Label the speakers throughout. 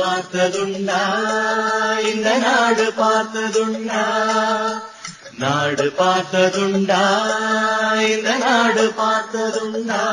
Speaker 1: பார்த்ததுண்டா இந்த நாடு பார்த்ததுண்டா நாடு பார்த்ததுண்டா இந்த நாடு பார்த்ததுண்டா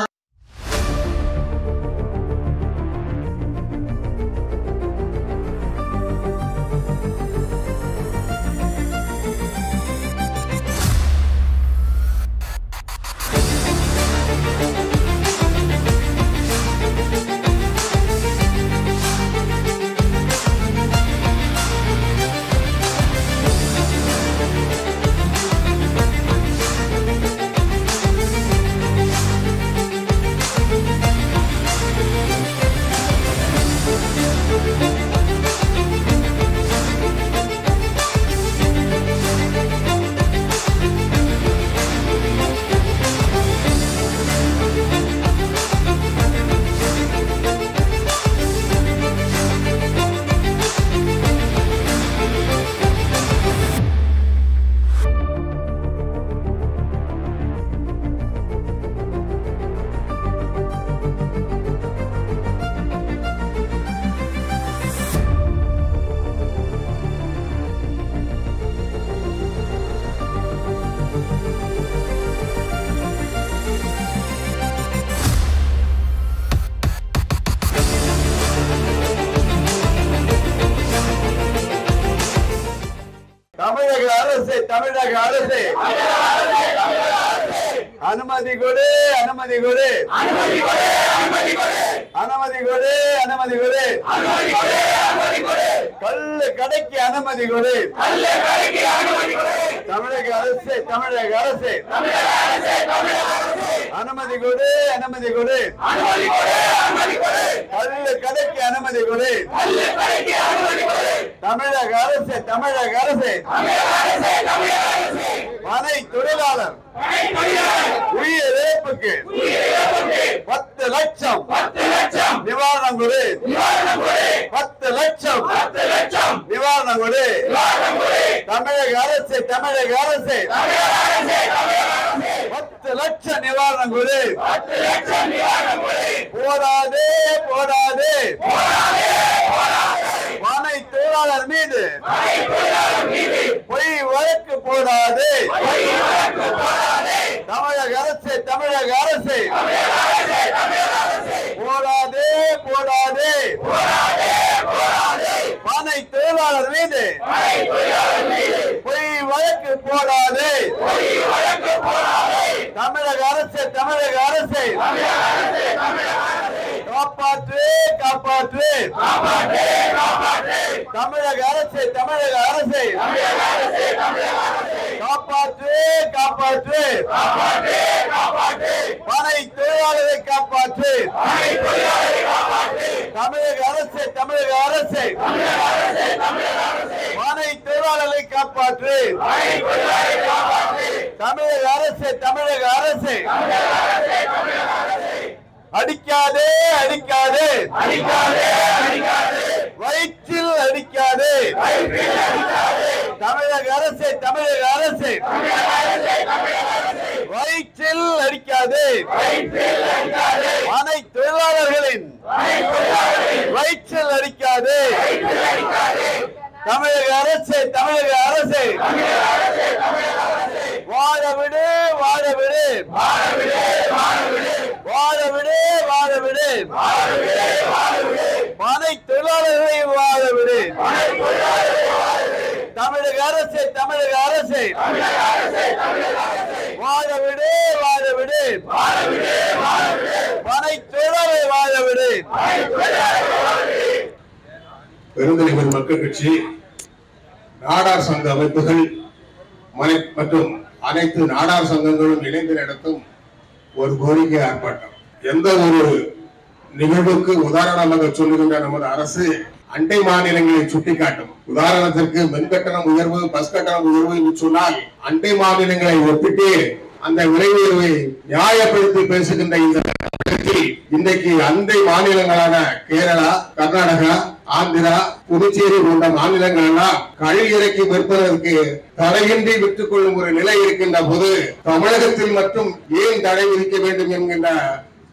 Speaker 2: தமிழக அரசு அனுமதி கொடு அனுமதி கொடு அனுமதி கொடு அனுமதி கொடு கல்லு கடைக்கு அனுமதி கொடு தமிழக அரசு தமிழக அரசு அனுமதி கொடு அனுமதி கொடு கல்லு கடைக்கு அனுமதி கொடு தமிழக அரசு தமிழக அரசு மனை தொழிலாளர் உயிர் இழப்புக்கு 10 லட்சம் நிவாரணம் கொடு 10 லட்சம் நிவாரணம் கொடு தமிழக அரசு தமிழக அரசு 10 லட்சம் நிவாரணம் கொடு போடாதே போடாதே மனை தொழிலாளர் மீது பொய் வழக்கு போடாதே தமிழக அரசு தமிழக அரசு போடாதே போடாதே மனை தொழிலாளர் மீது பொய் வழக்கு போடாதே தமிழக அரசு தமிழக அரசு காப்பாற்று காப்பாற்று தமிழக அரசு தமிழக அரசு காப்பாற்று காப்பாற்று மனை தொழிலாளரை காப்பாற்று தமிழக அரசு தமிழக அரசு மனை தொழிலாளரை காப்பாற்று தமிழக அரசு தமிழக அரசு அடிக்காதே அடிக்காதே வயிற்றில் அடிக்காதே தமிழக அரசு தமிழக அரசு வயிற்றில் அடிக்காதே மனை தொழிலாளர்களின் வயிற்றில் அடிக்காதே தமிழக அரசு தமிழக அரசு வாழ விடு வாழ விடு வாழ விடு வாழ விடு மனை தொழிலாளர்களை வாழ விடு தமிழக அரசு தமிழக அரசு வாழ விடு வாழ விடு மனை தொழிலாளரை வாழ விடு.
Speaker 3: பெருந்தலைவர் மக்கள் கட்சி நாடார் சங்க அமைப்புகள் மற்றும் அனைத்து நாடார் சங்கங்களும் இணைந்து நடத்தும் ஒரு கோரிக்கை ஆர்ப்பாட்டம். எந்த ஒரு நிகழ்வுக்கு உதாரணமாக சொல்லுகின்ற நமது அரசு அண்டை மாநிலங்களை சுட்டிக்காட்டும். உதாரணத்திற்கு மின்கட்டணம் உயர்வு, பஸ் கட்டணம் உயர்வு என்று சொன்னால் அண்டை மாநிலங்களை ஒப்பிட்டு அந்த விலை உயர்வை நியாயப்படுத்தி பேசுகின்ற இந்த இன்றைக்கு அண்டை மாநிலங்களான கேரளா, கர்நாடகா, ஆந்திரா, புதுச்சேரி போன்ற மாநிலங்கள் எல்லாம் கழில் இறக்கி விற்பதற்கு தடையின்றி விற்றுக் கொள்ளும் ஒரு நிலை இருக்கின்ற போது தமிழகத்தில் மட்டும் ஏன் தடை விதிக்க வேண்டும் என்கின்ற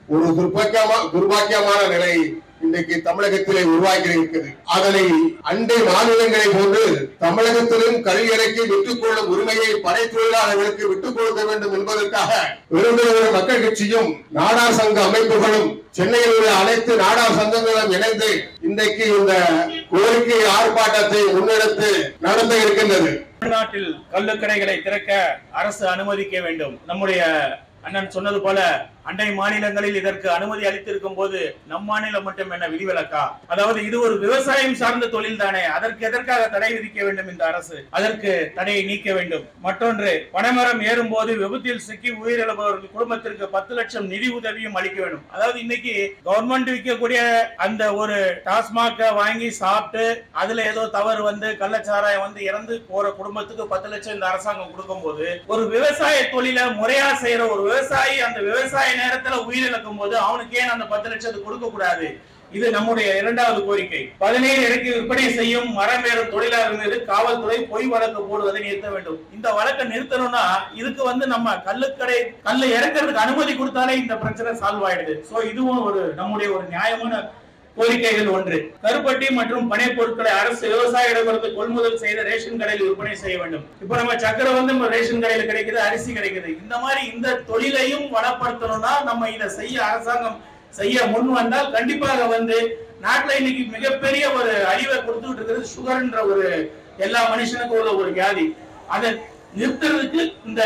Speaker 3: ஒரு துர்பாக்கியமான நிலை இன்றைக்கு தமிழகத்திலே உருவாக்கி இருக்கிறது. அதனை அண்டை மாநிலங்களை போன்று தமிழகத்திலும் கல்வியறைக்கு விட்டுக் கொள்ளும் உரிமையை படை தொழிலாளர்களுக்கு விட்டுக் கொடுக்க வேண்டும் என்பதற்காக விருந்தினர் மக்கள் கட்சியும் நாடார் சங்க அமைப்புகளும் சென்னையில் உள்ள அனைத்து நாடார் சங்கங்களும் இணைந்து இன்றைக்கு இந்த கோரிக்கை ஆர்ப்பாட்டத்தை முன்னெடுத்து நடத்த இருக்கின்றது.
Speaker 4: தமிழ்நாட்டில் கள்ளுக்கடைகளை திறக்க அரசு அனுமதிக்க வேண்டும். நம்முடைய அண்ணன் சொன்னது போல அண்டை மாநிலங்களில் இதற்கு அனுமதி அளித்திருக்கும் போது நம் மாநிலம் மட்டும் என்ன விதிவிலக்கா? அதாவது இது ஒரு விவசாயம் சார்ந்த தொழில் தானே, அதற்கு எதற்காக தடை விதிக்க வேண்டும் இந்த அரசு? அதற்கு தடையை நீக்க வேண்டும். மற்றொன்று, பனைமரம் ஏறும் போது விபத்தில் சிக்கி உயிரிழப்பவர்கள் குடும்பத்திற்கு 10 லட்சம் நிதி உதவியும் அளிக்க வேண்டும். அதாவது இன்னைக்கு கவர்மெண்ட் விற்கக்கூடிய அந்த ஒரு டாஸ்மாக வாங்கி சாப்பிட்டு அதுல ஏதோ தவறு வந்து கள்ளச்சாராயம் வந்து இறந்து போற குடும்பத்துக்கு 10 லட்சம் இந்த அரசாங்கம் கொடுக்கும் போது, ஒரு விவசாய தொழிலை முறையா செய்யற ஒரு விவசாயி அந்த விவசாய நேரத்துல உயிரிழக்கும் போது அவனுக்கு ஏன் அந்த 10 லட்சத்துக்கு கொடுக்க கூடாது? இது நம்முடைய இரண்டாவது கோரிக்கை. 17 இறக்கி விற்பனை செய்யும் மரம் ஏறும் தொழிலாளர்கள் மீது காவல்துறை பொய் வழக்கு போடுவதை நிறுத்த வேண்டும். இந்த வழக்கை நிறுத்தணும்னா இதுக்கு வந்து நம்ம கல்லு இறக்கிறதுக்கு அனுமதி கொடுத்தாலே இந்த பிரச்சனை சால்வ் ஆயிடுது. சோ இதுவும் ஒரு நம்முடைய ஒரு நியாயமான கோரிக்கைகள் ஒன்று. கருப்பட்டி மற்றும் பனை பொருட்களை அரசு விவசாயிடமிருந்து கொள்முதல் செய்த ரேஷன் கடையில் விற்பனை செய்ய வேண்டும். இப்ப நம்ம சக்கரை வந்து ரேஷன் கடையில கிடைக்குது, அரிசி கிடைக்குது. இந்த மாதிரி இந்த தொழிலையும் வளப்படுத்தணும்னா நம்ம இதை அரசாங்கம் செய்ய முன் வந்தால் கண்டிப்பாக வந்து நாட்டுல இன்னைக்கு மிகப்பெரிய ஒரு அழிவை கொடுத்துட்டு இருக்கிறது சுகர்ன்ற ஒரு எல்லா மனுஷனுக்கும் உள்ள ஒரு வியாதி. அதை நிறுத்துறதுக்கு இந்த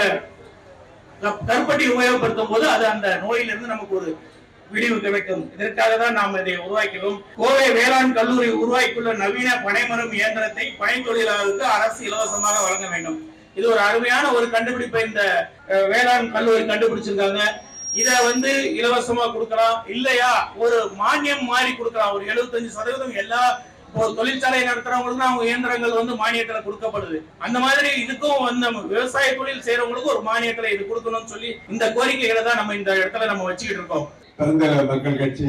Speaker 4: கருப்பட்டி உபயோகப்படுத்தும் போது அது அந்த நோயிலிருந்து நமக்கு ஒரு விடிவு கிடைக்கும். இதற்காக தான் நாம் இதை உருவாக்கிறோம். கோவை வேளாண் கல்லூரி உருவாக்கியுள்ள நவீன பனைமரம் இயந்திரத்தை பனை தொழிலாளர்களுக்கு அரசு இலவசமாக வழங்க வேண்டும். இது ஒரு அருமையான ஒரு கண்டுபிடிப்பை இந்த வேளாண் கல்லூரி கண்டுபிடிச்சிருக்காங்க. இத வந்து இலவசமா கொடுக்கலாம், இல்லையா ஒரு மானியம் மாதிரி கொடுக்கலாம். ஒரு 75% எல்லா தொழிற்சாலை நடத்துறவங்களுக்கு அவங்க இயந்திரங்கள் வந்து மானியத்துல கொடுக்கப்படுது. அந்த மாதிரி இதுக்கும் வந்து விவசாய தொழில் செய்யறவங்களுக்கு ஒரு மானியத்துல இது கொடுக்கணும்னு சொல்லி இந்த கோரிக்கைகளை தான் நம்ம இந்த இடத்துல நம்ம வச்சுக்கிட்டு இருக்கோம்.
Speaker 5: பெருந்தலைவர் மக்கள் கட்சி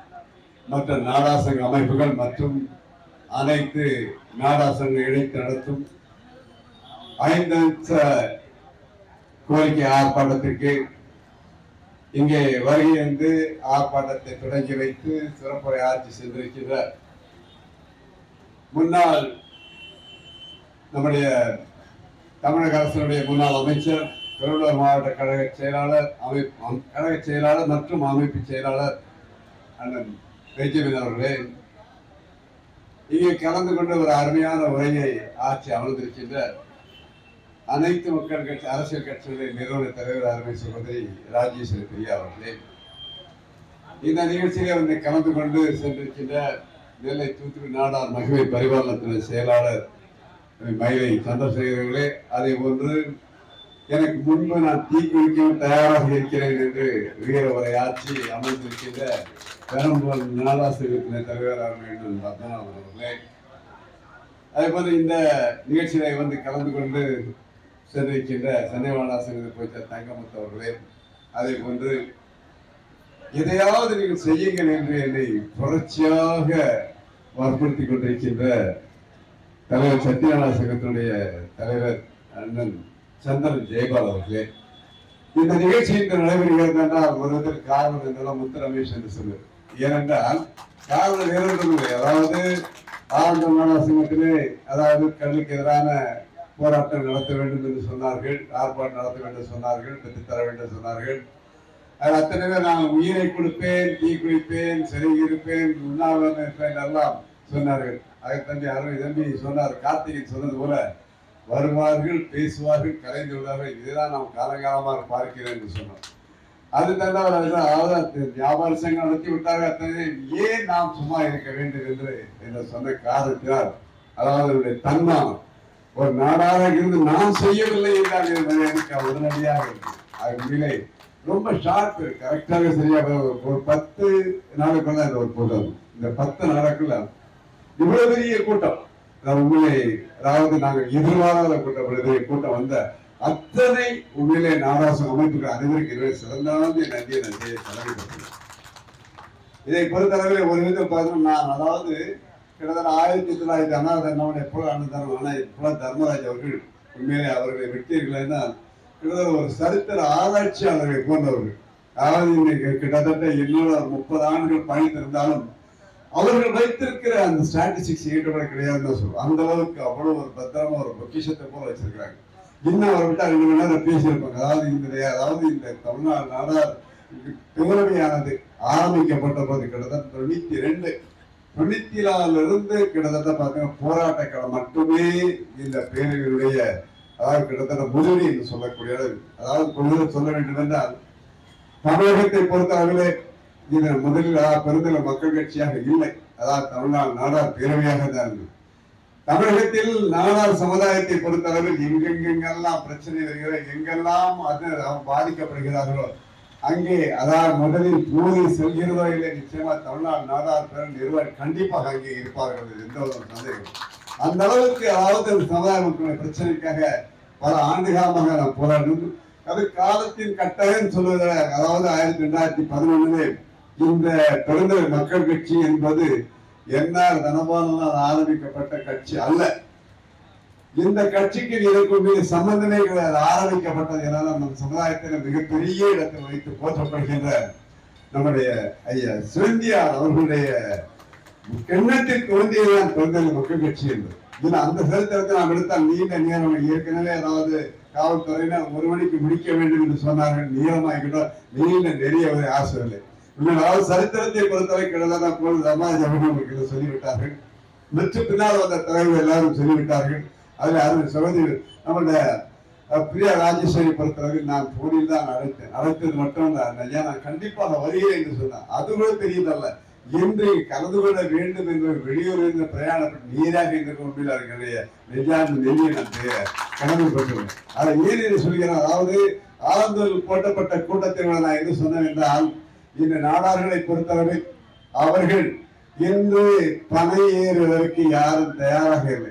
Speaker 5: மற்ற நாடார் சங்க அமைப்புகள் மற்றும் அனைத்து நாடார் சங்க இணைத்து நடத்தும் 5 கோரிக்கை ஆர்ப்பாட்டத்திற்கு இங்கே வருகை ஆர்ப்பாட்டத்தை தொடங்கி வைத்து சிறப்புரை ஆட்சி சென்றிருக்கின்ற முன்னாள் நம்முடைய தமிழக அரசினுடைய முன்னாள் அமைச்சர், திருவள்ளூர் மாவட்ட கழக செயலாளர் மற்றும் அமைப்பு செயலாளர் அண்ணன் பெஞ்சமின் அவர்களே, இங்கே கலந்து கொண்டு ஒரு அருமையான உரையை ஆட்சி அமர்ந்திருக்கின்ற அனைத்து மக்கள் கட்சி அரசியல் கட்சிகளின் நிறுவன தலைவர் அருமை சகோதரி ராஜேஸ்வரி பிரியா அவர்களே, இந்த நிகழ்ச்சியிலே கலந்து கொண்டு சென்றிருக்கின்ற நெல்லை தூத்துக்குடி நாடார் மகிமை பரிபாலனத்துறை செயலாளர் மயிலை சந்திரசேகரர்களே, அதே போன்று எனக்கு முன்பு நான் தீ குளிக்கவும் தயாராக இருக்கிறேன் என்று வீர உரை ஆட்சி அமைந்திருக்கின்ற பெரம்பூர் நாடாசிரியர் தலைவர் பத்மநாபன் அவர்களே, அதே போல இந்த நிகழ்ச்சியில கலந்து கொண்டு சென்றிருக்கின்ற சென்னை வாடாசிரியர் போய்த்த தங்கமுத்து அவர்களே, அதே போன்று எதையாவது நீங்கள் செய்யுங்கள் என்று என்னை தொடர்ச்சியாக வற்புறுத்தி கொண்டிருக்கின்ற தலைவர் சத்தியநாராயண சங்கத்தினுடைய தலைவர் அண்ணன் சந்திரன் ஜெயபால் அவர்களே, இந்த நிகழ்ச்சி இன்று நடைபெறுகிறது என்றால் ஒரு விதத்தில் காரணம் என்றெல்லாம் முத்து ரமேஷ் என்று சொல்லுவார். ஏனென்றால் காரணம் வேறொன்றுமில்லை. அதாவது ஆனந்த நாடார் சங்கத்திலே அதாவது கல்விக்கு எதிரான போராட்டம் நடத்த வேண்டும் என்று சொன்னார்கள், ஆர்ப்பாட்டம் நடத்த வேண்டும் சொன்னார்கள், பெற்றுத்தர வேண்டும் சொன்னார்கள். அது அத்தனை பேர் நான் உயிரை கொடுப்பேன், தீ குளிப்பேன், சிறை இருப்பேன், உண்ணாவிரதம் இருப்பேன் எல்லாம் சொன்னார்கள். அதை தம்பி அருமை தம்பி சொன்னார், கார்த்திகை சொன்னது போல வருவார்கள், பேசுவார்கள், கலைந்து விடுவார்கள், இதுதான் நாம் காலங்காலமாக பார்க்கிறேன் என்று சொன்னோம். அது அதாவது வியாபார சங்கம் நடத்தி விட்டார்கள். அத்தனை ஏன் நாம் சும்மா இருக்க வேண்டும் என்று சொன்ன காரணத்தினால், அதாவது தன்மானம் ஒரு நாடாக இருந்து நாம் செய்யவில்லை என்றால் எனக்கு உடனடியாக இருக்கு. அது உண்மையிலே ரொம்ப ஷார்ப், கரெக்டாக சரியாக ஒரு 10 நாளுக்குள்ள இந்த ஒரு கூட்டம், இந்த 10 நாளுக்குள்ள இவ்வளவு பெரிய கூட்டம் உண்மையிலே, அதாவது நாங்கள் எதிர்பாராத கூட்டம், பெரிய கூட்டம் வந்த அத்தனை உண்மையிலே நாடாசம் அமைப்புகள் அனைவருக்கு சிறந்தாலும் நன்றியை தலைமைப்படுத்தினேன். இதை பொறுத்தளவில் ஒரு விதம் பார்த்தோம், நான் அதாவது கிட்டத்தட்ட 1900 நம்முடைய புல தர்மராஜ் அவர்கள் உண்மையிலே அவர்களை வெட்டீர்கள் கிட்டத்தட்ட ஒரு சரித்திர ஆராய்ச்சியாளர்களை போன்றவர்கள். அதாவது இன்னைக்கு கிட்டத்தட்ட என்னோட 30 ஆண்டுகள் பயணித்திருந்தாலும் அவர்கள் வைத்திருக்கிற அந்த ஸ்டாட்டிஸ்டிக்ஸ் ஈடுபட கிடையாதுன்னு சொல்லுவோம். அந்த அளவுக்கு அவ்வளவு ஒரு பத்திரமா ஒரு பொக்கிஷத்தை போல வச்சிருக்காங்க. இன்னும் அவரை விட்டா 2 மணி நேரம் பேசியிருப்பாங்க. அதாவது இந்த தமிழ்நாடு நாடார் பேரவையானது ஆரம்பிக்கப்பட்ட போது கிட்டத்தட்ட 94 இருந்து கிட்டத்தட்ட பார்த்தீங்கன்னா போராட்ட களம் மட்டுமே இந்த பேரவையுடைய அதாவது கிட்டத்தட்ட முதுகை என்று சொல்லக்கூடிய அதாவது கொள்கை சொல்ல வேண்டும் என்றால் தமிழகத்தை பொறுத்தவர்களே இது முதலில் பெருந்தல மக்கள் கட்சியாக இல்லை. அதாவது தமிழ்நாடு நாடார் பேரவையாக தான் இருந்தது. தமிழகத்தில் நாடார் சமுதாயத்தை பொறுத்தளவில் எங்கெங்கெல்லாம் பிரச்சனை வருகிற எங்கெல்லாம் அது பாதிக்கப்படுகிறார்களோ அங்கே அதாவது முதலில் பூரி செல்கிறதோ இல்லை நிச்சயமா தமிழ்நாடு நாடார் பேரவை நிர்வாகி கண்டிப்பாக அங்கே இருப்பார்கள், எந்த ஒரு சந்தேகம். அந்த அளவுக்கு அதாவது சமுதாய மக்களுடைய பிரச்சனைக்காக பல ஆண்டுகாலமாக நாம் போராடணும். அது காலத்தின் கட்டாயம் சொல்லுகிற அதாவது 2011 இந்த பெருந்தலை மக்கள் கட்சி என்பது என்ஆர் தனபாலனால் ஆரம்பிக்கப்பட்ட கட்சி அல்ல. இந்த கட்சிக்கு இதற்கு சம்பந்தமே கிடையாது. ஆரம்பிக்கப்பட்டது என்னால் நம் சமுதாயத்தில் மிகப்பெரிய இடத்தில் வைத்து போற்றப்படுகின்ற நம்முடைய ஐயா சிவந்தியார் அவர்களுடைய எண்ணத்தில் தோன்றியதுதான் பெருந்தலை மக்கள் கட்சி என்பது. இதுல அந்த சரித்திரத்தை நாம் எடுத்தால் நீண்ட நேரம் ஏற்கனவே அதாவது காவல்துறையினர் 1 மணிக்கு முடிக்க வேண்டும் என்று சொன்னார்கள். நீளமாகிவிட்டோம், நீண்ட நெறிய ஆசை இல்லை. அதாவது சரித்திரத்தை பொறுத்தவரை கிட்டத்தட்ட போது ரமாஜ் அவர்கள் சொல்லிவிட்டார்கள். மெச்சு பின்னால் வந்த தலைவர் எல்லாரும் சொல்லிவிட்டார்கள். அதில் அருள் சகோதரி நம்மளுடைய பிரியா ராஜேஸ்வரி பொறுத்தவரை நான் போனில் தான் அழைத்தது மட்டும் ஐயா நான் கண்டிப்பாக வருகிறேன் என்று சொன்னார். அது கூட பெரியதல்ல. இன்று கலந்து கொள்ள வேண்டும் என்று வெளியூரில் பிரயாணப்பட்டு நீராக என்ற கொண்டில் அவர்களுடைய நெஞ்சாண்டு நெல்லியை நான் கடமைப்பட்டுள்ளேன். அதை ஏன் என்று சொல்கிறேன். அதாவது ஆலந்தூரில் போட்டப்பட்ட கூட்டத்தில் நான் எது சொன்னேன் என்றால் இந்த நாடார்களை பொறுத்தவரை அவர்கள் இன்று பனை ஏறுவதற்கு யாரும் தயாராக இல்லை.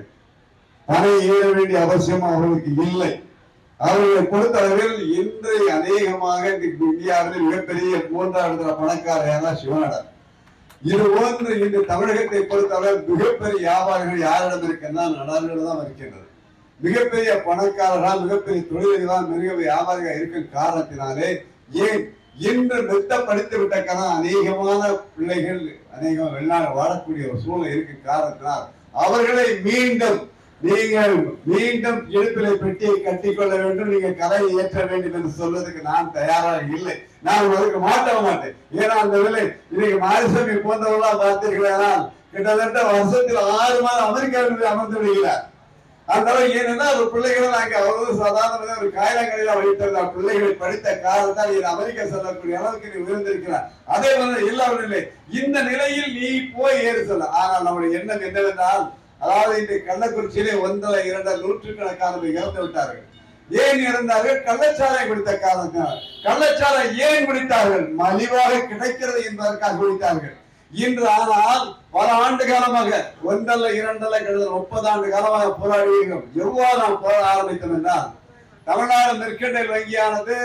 Speaker 5: பனை ஏற வேண்டிய அவசியம் அவர்களுக்கு இல்லை. அவர்களை பொறுத்தளவில் இன்று அநேகமாக இந்தியாவில் மிகப்பெரிய 3வது பணக்கார சிவநாடார். இது போன்று இந்த தமிழகத்தை பொறுத்தளவு மிகப்பெரிய வியாபாரிகள் யாரிடம் இருக்கின்றன நாடார்கள் தான் இருக்கின்றது. மிகப்பெரிய பணக்காரர்கள் மிகப்பெரிய தொழிலதிபர் மிக வியாபாரிகள் இருக்கும் காரணத்தினாலே ஏன் இன்று மெத்தப்படுத்தி விட்ட காரணம் அநேகமான பிள்ளைகள் அநேகம் வெளிநாடு வாழக்கூடிய ஒரு சூழ்நிலை இருக்கும் காரணத்தினால் அவர்களை மீண்டும் நீங்கள் மீண்டும் இடுப்பிலை பெட்டியை கட்டிக்கொள்ள வேண்டும், நீங்க கலையை ஏற்ற வேண்டும் என்று சொல்வதற்கு நான் தயாராக இல்லை. நான் அதுக்கு மாட்டேன். ஏன்னா அந்த விலை இன்னைக்கு மாரிசாமி போன்றவர்களால் பார்த்தீர்களானால் கிட்டத்தட்ட வருஷத்தில் 6 மாதம் அமெரிக்காவில் அமர்ந்து விடுகிறார். அந்த ஏன்னா ஒரு பிள்ளைகளை நாங்க அவ்வளவு சாதாரண ஒரு காயலங்களில் வைத்திருந்தார். பிள்ளைகளை படித்த காரணத்தால் இது அமெரிக்கா செல்லக்கூடிய அளவுக்கு நீ விழுந்திருக்கிறார். அதே மாதிரி எல்லாரும் இல்லை. இந்த நிலையில் நீ போய் ஏறு சொல்ல. ஆனால் நம்முடைய எண்ணம் என்னவென்றால் அதாவது இந்த கள்ளக்குறிச்சியிலே 1 2 நூற்றுக்கணக்கானவர்கள் இறந்து விட்டார்கள். ஏன் இறந்தார்கள்? கள்ளச்சாராயம் குடித்த காரணத்தினால். கள்ளச்சாராயம் ஏன் குடித்தார்கள்? மலிவாக கிடைக்கிறது என்பதற்காக குடித்தார்கள். இன்று ஆனால் பல ஆண்டு காலமாக 1 2 30 ஆண்டு காலமாக போராடுகிறோம். எவ்வாறு நாம் போராட ஆரம்பித்தோம் என்றால் தமிழ்நாடு மெர்கண்டைல் வங்கியானது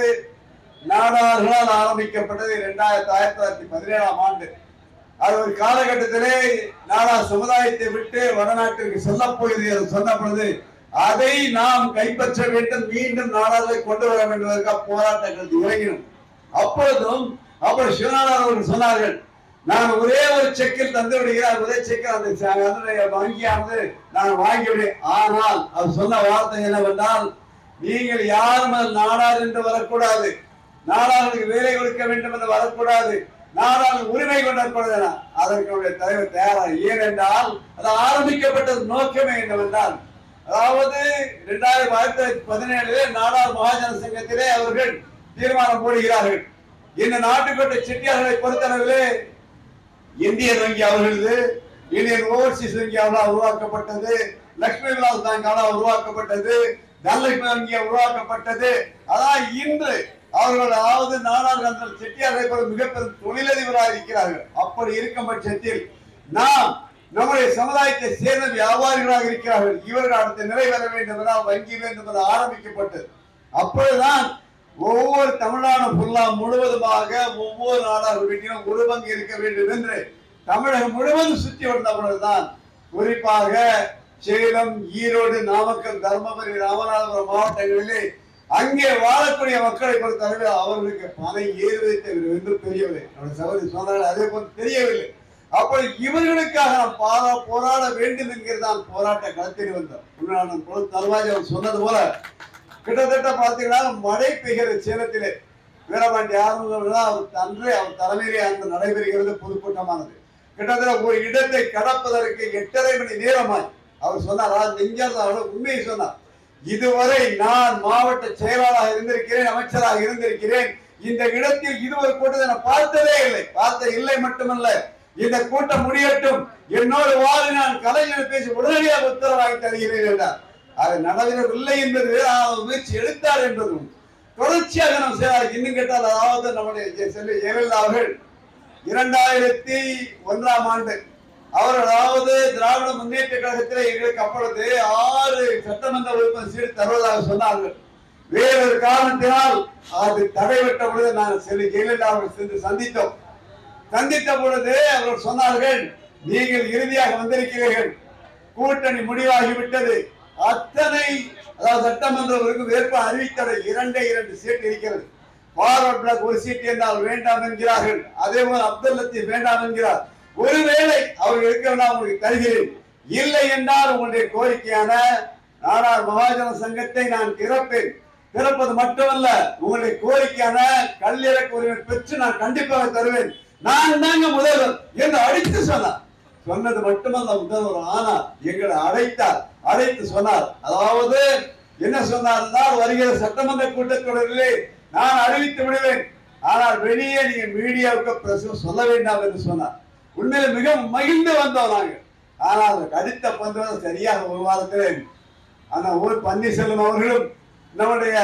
Speaker 5: நாடார்களால் ஆரம்பிக்கப்பட்டது 1917ஆம் ஆண்டு. அது ஒரு காலகட்டத்திலே நாடார் சமுதாயத்தை விட்டு வடநாட்டிற்கு செல்ல போகிறது சொன்ன பொழுது அதை நாம் கைப்பற்ற வேண்டும், மீண்டும் நாடார்களை கொண்டு வர வேண்டும் என்பதற்காக போராட்டங்கள் இறங்கினோம். அப்பொழுதும் அப்படி சிவநாடார் அவர்கள் சொன்னார்கள் நான் ஒரே ஒரு செக்கில் தந்து விடுகிறார், ஒரே செக்கில் அந்த வங்கியானது நான் வாங்கிவிடுவேன். ஆனால் அவர் சொன்ன வார்த்தை என்னவென்றால் நீங்கள் யாரும் நாடார் என்று வரக்கூடாது, நாடார்களுக்கு வேலை கொடுக்க வேண்டும் என்று வரக்கூடாது, நாடாளு உரிமை கொண்டாடக்கூடாது. அதற்கு தலைவர் தயாராக ஏனென்றால் அது ஆரம்பிக்கப்பட்டது நோக்கமே என்னவென்றால் அதாவது 2017 நாடார் மகாஜன சங்கத்திலே அவர்கள் தீர்மானம் போடுகிறார்கள். இந்த நாட்டுக்கோட்டை செட்டியார்களை பொறுத்தளவிலே இந்தியன் வங்கி அவர்களது, இந்தியன் ஓவர்சீஸ் வங்கி அவர்களால் உருவாக்கப்பட்டது, லட்சுமி விலாஸ் பேங்கால உருவாக்கப்பட்டது, தனலட்சுமி வங்கி உருவாக்கப்பட்டது. அதான் இன்று அவர்கள் அதாவது நாடாளுமன்ற செட்டியார்கள் மிகப்பெரும் தொழிலதிபராக இருக்கிறார்கள். அப்படி இருக்கும் பட்சத்தில் நாம் நம்முடைய சமுதாயத்தை சேர்ந்த வியாபாரிகளாக இருக்கிறார்கள். இவர்கள் அடுத்த நிலை வர வேண்டும் என்றால் வங்கி வேண்டும் என்று ஆரம்பிக்கப்பட்டது. அப்பொழுதுதான் ஒவ்வொரு தமிழ்நாடு ஃபுல்லா முழுவதுமாக ஒவ்வொரு நாடார்கள் வீட்டிலும் ஒரு பங்கு இருக்க வேண்டும் என்று தமிழகம் முழுவதும் சுற்றி வந்த பொழுதுதான் குறிப்பாக சேலம், ஈரோடு, நாமக்கல், தர்மபுரி, ராமநாதபுரம் மாவட்டங்களிலே அங்கே வாழக்கூடிய மக்களை பொறுத்தவரை அவர்களுக்கு பனை ஏறுவதை தவிர என்று தெரியவில்லை. நம்முடைய சகோதரி சொன்னார்கள் அதே போல தெரியவில்லை. அப்படி இவர்களுக்காக நாம் போராட வேண்டும் என்கிறதான் போராட்ட களத்தில் வந்தோம். தல்வாஜ் அவர் சொன்னது போல கிட்டத்தட்ட பார்த்தீங்கன்னா மழை பெய்கிற சேலத்திலே வீரபாண்டி ஆரம்பம் அன்றே அவர் தலைமையிலே அந்த நடைபெறுகிறது பொதுக்கூட்டமானது. கிட்டத்தட்ட ஒரு இடத்தை கடப்பதற்கு 8:30 மணி நேரமாய் அவர் சொன்னார். நெஞ்சார் உண்மையை சொன்னார். இதுவரை நான் மாவட்ட செயலாளராக இருந்திருக்கிறேன், அமைச்சராக இருந்திருக்கிறேன். இந்த இடத்தில் இதுவரை கூட்டத்தை நான் பார்த்ததே இல்லை. பார்த்த இல்லை மட்டுமல்ல, இந்த கூட்டம் முடியட்டும், என்னோடு வாழ நான் கலைஞர் பேசி உடனடியாக உத்தரவாகி தருகிறேன் என்றார். அது நடவடிக்கை என்பது முயற்சி எடுத்தார் என்பதும் தொடர்ச்சியாக நாம் செய்தார். இன்னும் கேட்டால் அதாவது நம்முடைய ஜெயலலிதா அவர்கள் 2001ஆம் ஆண்டு அவர் அதாவது திராவிட முன்னேற்ற கழகத்தில் எங்களுக்கு அப்பொழுது 6 சட்டமன்ற உறுப்பினர் சீட்டு தருவதாக சொன்னார்கள். வேறொரு காரணத்தினால் அது தடைபட்ட பொழுது நாங்கள் ஜெயலலிதா அவர்கள் சென்று சந்தித்த பொழுது அவர்கள் சொன்னார்கள், நீங்கள் இறுதியாக வந்திருக்கிறீர்கள், கூட்டணி முடிவாகிவிட்டது, அத்தனை அதாவது சட்டமன்ற வேட்பு அறிவித்தது 2 சீட்டு இருக்கிறது. பார்வர்ட் பிளாக் ஒரு சீட்டு என்றால் வேண்டாம் என்கிறார்கள். அதே போல அப்துல் லத்தீப் வேண்டாம் என்கிறார். ஒருவேளை அவர்கள் இருக்க உங்களுக்கு தருகிறேன், இல்லை என்றால் உங்களுடைய கோரிக்கையான நாடார் மகாஜன சங்கத்தை நான் திறப்பது மட்டுமல்ல, உங்களுடைய கோரிக்கையான கல்லிறக்க உரிமை பெற்று நான் கண்டிப்பாக தருவேன், நான் தாங்க முதல்வர் என்று அழைத்து சொன்னார். சொன்னது மட்டுமல்ல முதல்வர் ஆனால் எங்களை அழைத்து சொன்னார். அதாவது என்ன சொன்னார், வருகிற சட்டமன்ற கூட்டத்தொடரிலே நான் அறிவித்து விடுவேன், ஆனால் வெளியே நீங்க மீடியாவுக்கு பிரச்சனை சொல்ல வேண்டாம் என்று சொன்னார். உண்மையில மிக மகிழ்ந்து வந்தோம் நாங்கள். ஆனால் அடுத்த பந்து சரியாக ஒரு வாரத்தில் அந்த ஊர் பன்னீர்செல்வம் அவர்களும் நம்முடைய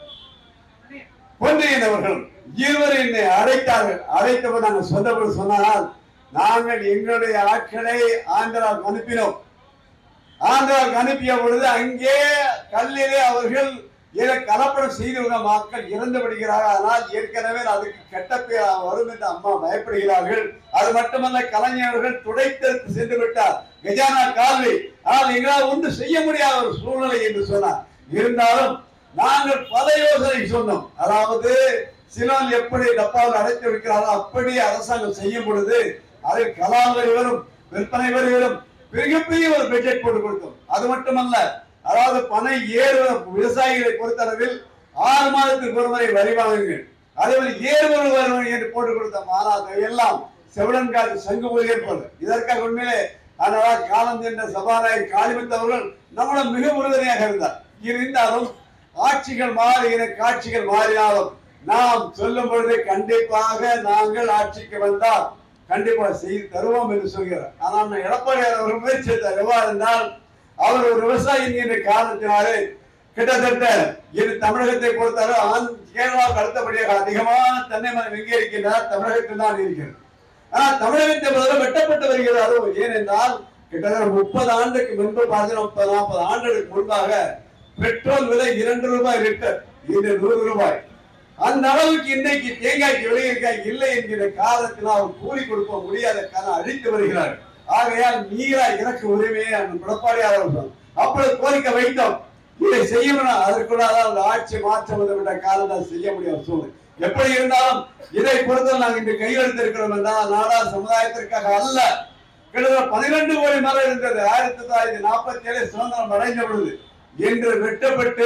Speaker 5: பொன்னியின் அவர்களும் இருவரும் என்னை அழைத்தார்கள். அழைத்தவர் நாங்கள் சொன்னபோது சொன்னால், நாங்கள் எங்களுடைய ஆட்களை ஆந்திராவுக்கு அனுப்பினோம். ஆந்திராவுக்கு அனுப்பிய பொழுது அங்கே கல்லிலே அவர்கள் கலப்படம் செய்து மக்கள் இறந்து விடுகிறார்கள். ஆனால் ஏற்கனவே அதுக்கு கெட்ட பேர் வரும் என்று அம்மா பயப்படுகிறார்கள். அது மட்டுமல்ல, கலைஞர்கள் துடைத்தெடுத்து சென்று விட்டார் கஜானா கால்வி. ஆனால் எங்களால் ஒன்று செய்ய முடியாத ஒரு சூழ்நிலை என்று சொன்னார். இருந்தாலும் நாங்கள் பல யோசனை சொன்னோம். அதாவது சிலர் எப்படி டப்பாவில் அடைத்து வைக்கிறார்கள் அப்படி அரசாங்கம் செய்யும் பொழுது அதில் கலாம் வரி வரும், விற்பனை வரி வரும், மிகப்பெரிய ஒரு பட்ஜெட் போட்டு கொடுத்தோம். அது மட்டுமல்ல, அதாவது பனை விவசாயிகளை பொறுத்தளவில் 6 மாதத்துக்கு ஒரு முறை வரி வாங்குங்கள், அதே போல ஏறுவரு வருவாங்க என்று போட்டு கொடுத்தோம். ஆனால் எல்லாம் செவிடன் காற்று சங்கு போல் ஏற்பது. இதற்காக உண்மையிலே அதனால் காலம் சென்ற சபாநாயகர் காளிமுத்து அவர்கள் நம்மள மிக உறுதுணையாக இருந்தார். இருந்தாலும் ஆட்சிகள் மாறுகிற காட்சிகள் மாறினாலும் நாம் சொல்லும் பொழுது கண்டிப்பாக நாங்கள் ஆட்சிக்கு வந்தால் கண்டிப்பாக செய்து தருவோம் என்று சொல்கிறார். ஆனால் எடப்பாடியார் அவர்கள் முயற்சி எடுத்தார். எவ்வாறு என்றால், அவர் ஒரு விவசாயி என்கின்ற காரணத்தினாலே கிட்டத்தட்ட இது தமிழகத்தை பொறுத்தவரை கேரளாவுக்கு அடுத்தபடியாக அதிகமான தென்னை மரம் எங்கே இருக்கின்றார், தமிழகத்தில் தான் இருக்கிறது. ஆனால் தமிழகத்தை முதல்ல வெட்டப்பட்டு வருகிறது. அது ஏனென்றால் கிட்டத்தட்ட 30 ஆண்டுக்கு முன்பு 30-40 ஆண்டுகளுக்கு முன்பாக பெட்ரோல் விலை 2 ரூபாய் லிட்டர், இன்று 100 ரூபாய். அந்த அளவுக்கு இன்னைக்கு தேங்காய்க்கு விளையிருக்காய் இல்லை என்கிற காரணத்தில் அவர் கூலி கொடுக்க முடியாத காரணம் அழித்து வருகிறார்கள். ஆகையால் நீரா இறக்க உரிமையை எடப்பாடியார் அப்பொழுது கோரிக்கை வைத்தோம். இதை செய்யணும், அதற்குள்ள ஆட்சி மாற்றம் வந்துவிட்ட காரணம் செய்ய முடியாத சூழ்நிலை. எப்படி இருந்தாலும் இதை பொறுத்தவரை நாங்கள் இன்று கையெழுத்திருக்கிறோம் என்றால் நாடார் சமுதாயத்திற்காக அல்ல. கிட்டத்தட்ட 12 கோடி மரம் இருந்தது 1947 சுதந்திரம் அடைந்த பொழுது. இன்று வெட்டப்பட்டு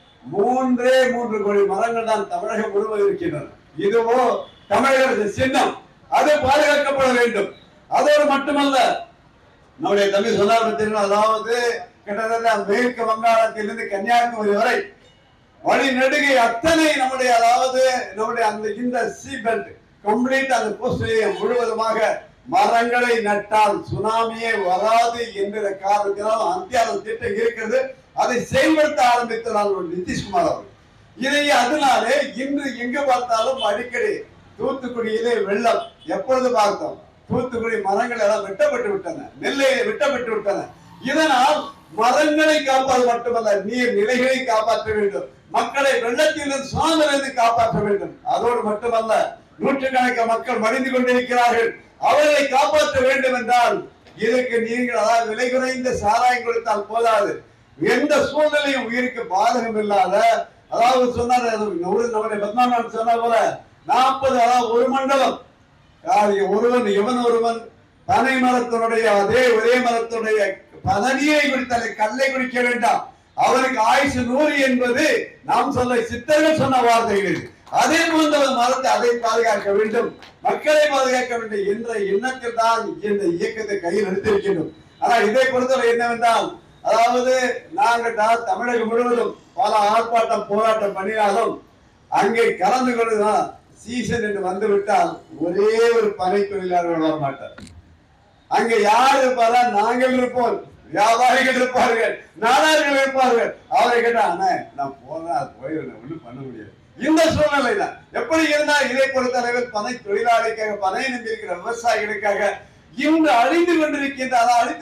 Speaker 5: 3 கோடி மரங்கள் தான் தமிழகம் முழுவதும் இருக்கின்றன. இதுவோ தமிழக சின்னம், அது பாதுகாக்கப்பட வேண்டும். அதோடு மட்டுமல்ல, நம்முடைய தம்பி சொன்னார், அதாவது கிட்டத்தட்ட மேற்கு வங்காளத்திலிருந்து கன்னியாகுமரி வரை வழி நெடுகை அத்தனை நம்முடைய அதாவது நம்முடைய அந்த இந்த சி பெல்ட் கம்ப்ளீட் அந்த கோஸ்டலை முழுவதுமாக மரங்களை நட்டால் சுனாமியே வராது என்கிற காரணத்தினால் அந்தியாவில் திட்டம் இருக்கிறது. அதை செயல்படுத்த ஆரம்பித்தார் நிதிஷ்குமார் அவர்கள். இதை அதனாலே இன்று எங்கு பார்த்தாலும் அடிக்கடி தூத்துக்குடியிலே வெள்ளம் எப்பொழுது பார்த்தோம், தூத்துக்குடி மரங்கள் எல்லாம் வெட்டப்பட்டு விட்டன, நெல்லையை வெட்டப்பட்டு விட்டன. இதனால் மரங்களை காப்பாற்ற மட்டுமல்ல, நீர் நிலைகளை காப்பாற்ற வேண்டும், மக்களை வெள்ளத்திலிருந்து சுனாமியிலிருந்து காப்பாற்ற வேண்டும். அதோடு மட்டுமல்ல, நூற்றுக்கணக்கான மக்கள் மடிந்து கொண்டிருக்கிறார்கள், அவர்களை காப்பாற்ற வேண்டும் என்றால் இதற்கு நீங்கள் அதாவது விலை குறைந்த சாராயம் கொடுத்தால் போதாது. எந்த சூழ்நிலையும் உயிருக்கு பாதகம் இல்லாத அதாவது சொன்னார் நம்முடைய பத்மநாபன் சொன்ன போல 40 அதாவது ஒரு மண்டலம் ஒருவன் எவன் ஒருவன் பனை மரத்தினுடைய அதே ஒரே மரத்தினுடைய பதனியை குடித்தாலே கல்லை குடிக்க வேண்டாம், அவருக்கு ஆயுசு 100 என்பது நாம் சொல்ல சித்தர்கள் சொன்ன வார்த்தைகள். அதே போன்ற மரத்தை அதை பாதுகாக்க வேண்டும், மக்களை பாதுகாக்க வேண்டும் என்ற எண்ணத்தில் தான் இந்த இயக்கத்தை கையில் எடுத்திருக்கின்றோம். ஆனால் இதை பொறுத்தவரை என்னவென்றால், அதாவது நாங்கள் தமிழகம் முழுவதும் பல ஆர்ப்பாட்டம் போராட்டம் பண்ணினாலும் அங்கே கலந்து கொண்டுதான் சீசன் என்று வந்துவிட்டால் ஒரே ஒரு பனை தொழிலாளர்கள் வர மாட்டார். அங்க யார் இருப்பாரா? நாங்கள் இருப்போம், வியாபாரிகள் இருப்பார்கள், நாடார்கள் இருப்பார்கள். அவரை கேட்டா அண்ணா நான் போறேன் போயிடுறேன், ஒண்ணும் பண்ண முடியாது. இந்த சூழ்நிலை தான். எப்படி இருந்தால் இதை பொறுத்தளவில் பனை தொழிலாளிக்காக, பனை நம்பியிருக்கிற விவசாயிகளுக்காக இன்று அழிந்து கொண்டிருக்கின்ற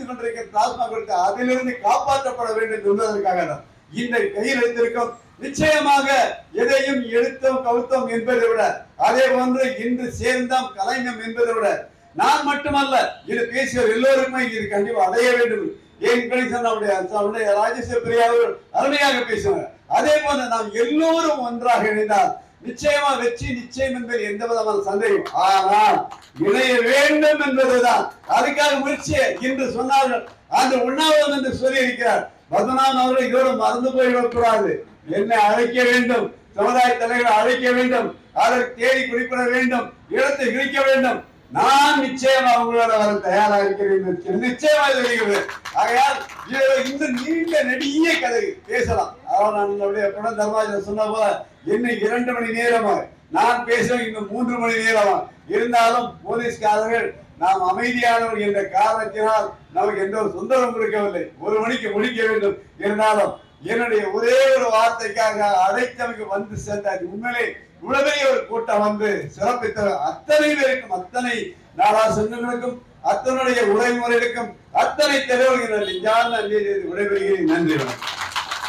Speaker 5: டாஸ்மாக் அதிலிருந்து காப்பாற்றப்பட வேண்டும் என்பதற்காக தான் இந்த கையில் எடுத்திருக்கும். நிச்சயமாக எதையும் எடுத்தோம் கவுத்தோம் என்பதை விட, அதே போன்று இன்று சேர்ந்தோம் கலைஞம் என்பதை விட, நான் மட்டுமல்ல இது பேசிய எல்லோருமே இது கண்டிப்பா அடைய வேண்டும். ஏன் கணிசனுடைய ராஜேஸ்வர பிரியா அருமையாக பேசுவாங்க. அதே போல நாம் எல்லோரும் ஒன்றாக இணைந்தால் நிச்சயமா வெற்றி நிச்சயம் என்பது எந்த விதமான சந்தேகம். ஆனால் இணைய வேண்டும் என்பதுதான். அதுக்காக முயற்சியை இன்று சொன்னார்கள். அந்த உண்ணாவிரதம் என்று சொல்லி இருக்கிறார் பத்மநாபன் அவர்கள். இதோடு மறந்து போய்விடக்கூடாது. என்னை அழைக்க வேண்டும், சமுதாய தலைவர்களை அழைக்க வேண்டும், அதற்கு தேடி குறிப்பிட வேண்டும், இடத்தை கிழிக்க வேண்டும். நான் நிச்சயம் அவங்களோட வர தயாராக இருக்கிறேன். நிச்சயமா தெரிகிறது. ஆகையால் இந்த நீண்ட நெடிய கதை பேசலாம். அதாவது நான் நம்முடைய குணம் தர்மாஜன் சொன்ன போல என்னை 2 மணி நேரமாக நான் பேச இன்னும் 3 மணி நேரமா இருந்தாலும் போலீஸ்காரர்கள் நாம் அமைதியானவர் என்ற காரணத்தினால் நமக்கு எந்த ஒரு தொந்தரவும் கொடுக்கவில்லை. 1 மணிக்கு முடிக்க வேண்டும். இருந்தாலும் என்னுடைய ஒரே ஒரு வார்த்தைக்காக அழைத்தமைக்கு வந்து சேர்ந்த உண்மையிலே உலகைய ஒரு கூட்டம் வந்து சிறப்பித்த அத்தனை பேருக்கும், அத்தனை நாடார் சங்கங்களுக்கும், அத்தனுடைய உரைமுறைகளுக்கும், அத்தனை தலைவர்கள் விடைபெறுகிறேன். நன்றி.